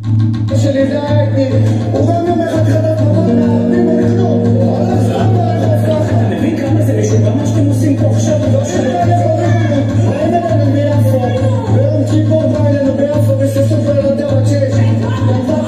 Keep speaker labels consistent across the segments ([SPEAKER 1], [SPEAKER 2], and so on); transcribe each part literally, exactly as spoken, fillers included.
[SPEAKER 1] שלי זה הייתי, הוא גם יום אחד חדש בבוא מהערבים הלכנו, אבל סתם לא הלכו ככה.
[SPEAKER 2] אתה מבין כמה זה משוגע מה שאתם עושים פה עכשיו?
[SPEAKER 1] לא שכאלה קוראים, ראינו לנו ביפו, ביום כיפור בא אלינו ביפו וססוף לילדה בת שש, ילדה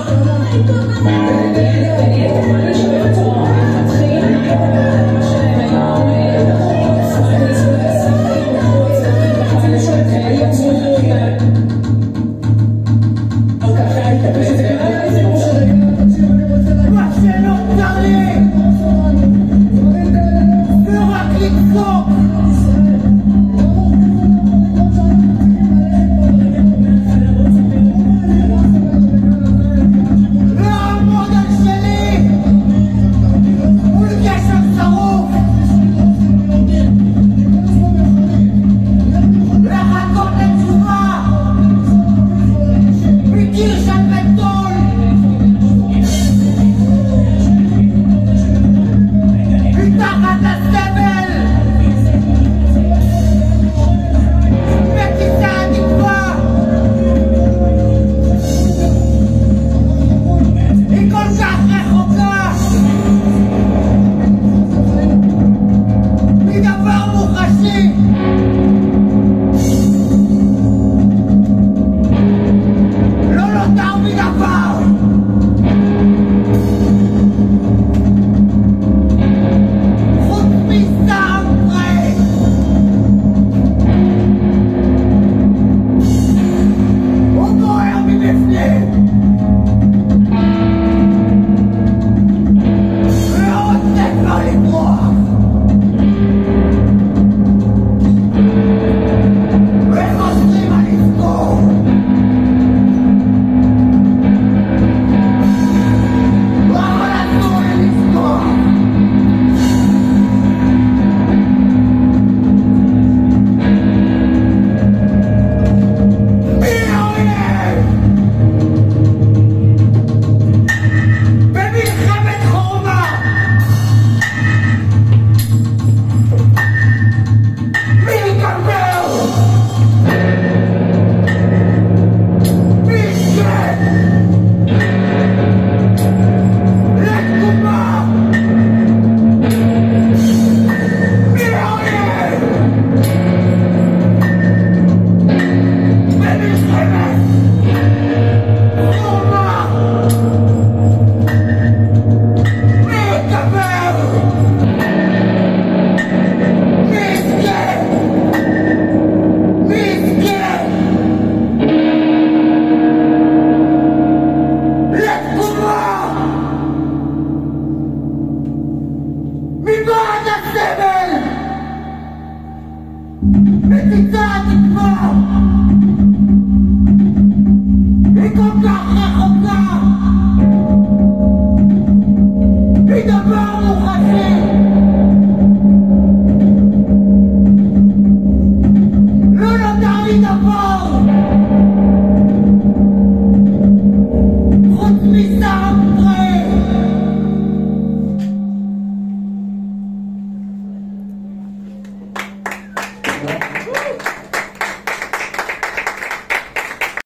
[SPEAKER 1] מציצה